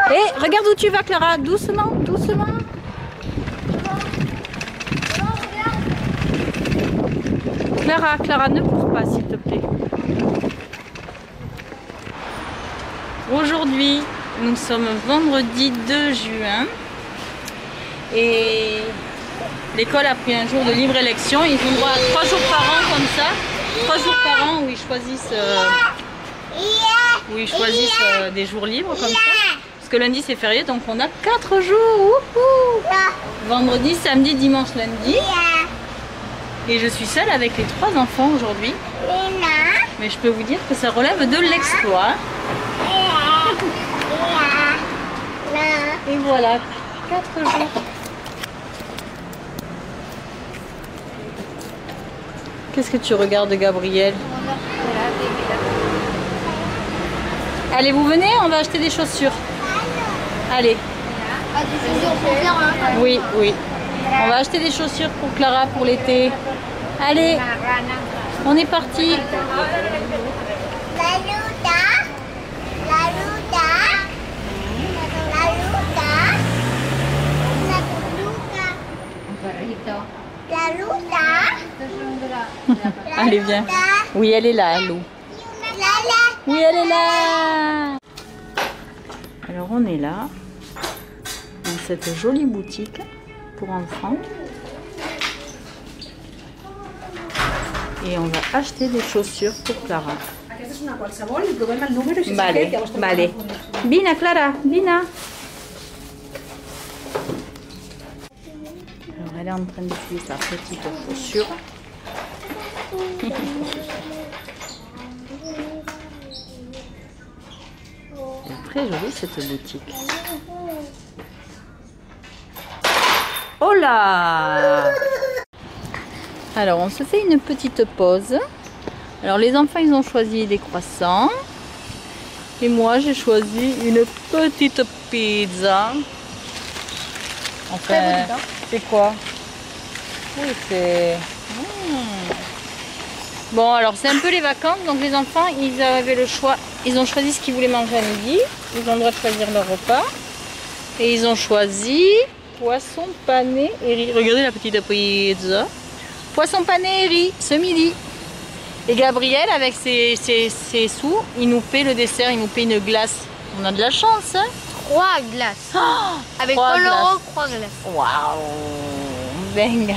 Et regarde où tu vas, Clara. Doucement, doucement. Clara, ne cours pas, s'il te plaît. Aujourd'hui, nous sommes vendredi 2 juin. Et l'école a pris un jour de libre élection. Ils ont droit à 3 jours par an comme ça. 3 jours par an où ils choisissent des jours libres comme ça. Parce que lundi c'est férié, donc on a 4 jours. Wouhou. Vendredi, samedi, dimanche, lundi. Et je suis seule avec les 3 enfants aujourd'hui. Mais je peux vous dire que ça relève de l'exploit. Et voilà, 4 jours. Qu'est-ce que tu regardes, Gabriel? Allez, vous venez, on va acheter des chaussures. Allez. Oui, oui. On va acheter des chaussures pour Clara pour l'été. Allez, on est parti. Allez, viens. Oui, elle est là, Lou. Oui, elle est là. Alors, on est là, dans cette jolie boutique pour enfants. Et on va acheter des chaussures pour Clara. Vale, vale. Vina, Clara, vina. Alors, elle est en train d'essayer sa petite chaussure. C'est très joli cette boutique. Oh là! Alors on se fait une petite pause. Alors les enfants ils ont choisi des croissants. Et moi j'ai choisi une petite pizza. Enfin, c'est quoi? Oui, c'est... Bon, alors c'est un peu les vacances, donc les enfants, ils avaient le choix. Ils ont choisi ce qu'ils voulaient manger à midi. Ils ont le droit de choisir leur repas. Et ils ont choisi poisson pané et riz. Regardez la petite pizza. Poisson pané et riz ce midi. Et Gabriel, avec ses sous, il nous paie le dessert, il nous paie une glace. On a de la chance, hein? 3 glaces. Oh, avec 1 euro, 3 glaces. Waouh! Venga!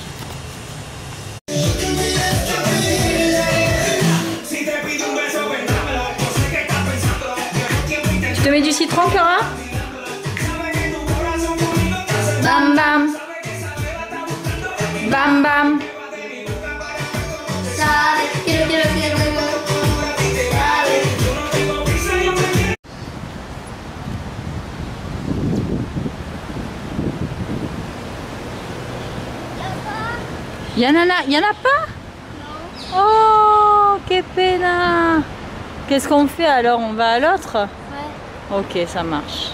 Tu te mets du citron, Clara? Bam bam! Bam bam! Y en a pas? Oh, que pena! Qu'est-ce qu'on fait alors? On va à l'autre? Ouais. Ok, ça marche.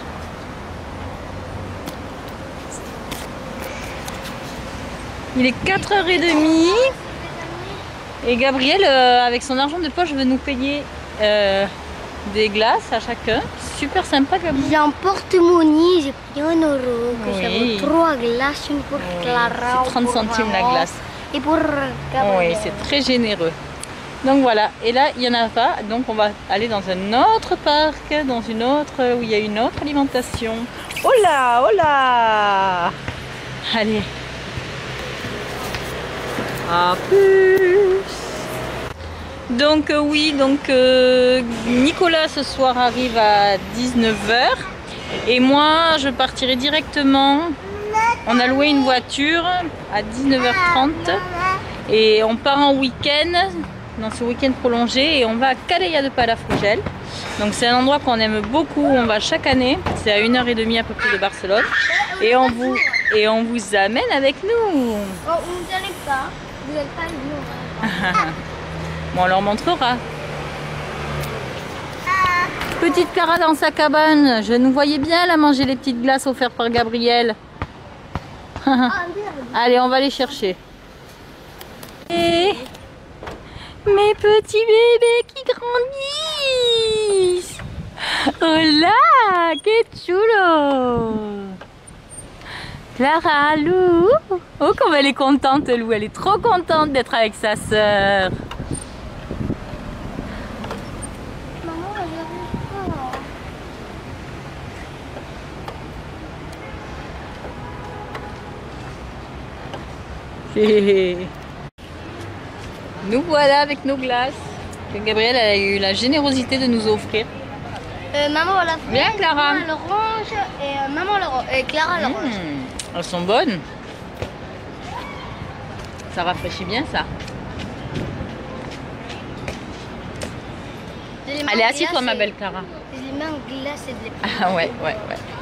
Il est 4h30 et Gabriel, avec son argent de poche, veut nous payer des glaces à chacun. Super sympa, Gabriel. J'ai un porte-monnaie, j'ai pris 1 euro. Oui. Ça vaut 3 glaces, une pour Clara. C'est 30 centimes la glace. Et pour Gabriel. Oui, c'est très généreux. Donc voilà, et là il n'y en a pas, donc on va aller dans un autre parc, dans une autre, où il y a une autre alimentation. Oh là, oh là! Allez! À plus! Donc oui, donc Nicolas ce soir arrive à 19h et moi je partirai directement. On a loué une voiture à 19h30 et on part en week-end, dans ce week-end prolongé, et on va à Calella de Palafrugell. Donc c'est un endroit qu'on aime beaucoup, on va chaque année, c'est à 1h30 à peu près de Barcelone et on vous amène avec nous. Oh, vous n'allez pas, vous n'allez pas nous. Bon, on leur montrera. Petite Clara dans sa cabane, je nous voyais bien là manger les petites glaces offertes par Gabriel. Allez, on va les chercher. Et mes petits bébés qui grandissent. Oh là, que chulo! Clara, Lou! Oh, comme elle est contente, Lou! Elle est trop contente d'être avec sa sœur! Maman, elle arrive pas. Nous voilà avec nos glaces que Gabrielle a eu la générosité de nous offrir. Maman, la fraise, Bien, Clara. moi, l'orange et maman, et Clara, l'orange. Elles sont bonnes. Ça rafraîchit bien ça. Allez, assieds-toi ma belle Clara. Je les mets en glace et de les Ah ouais, ouais, ouais.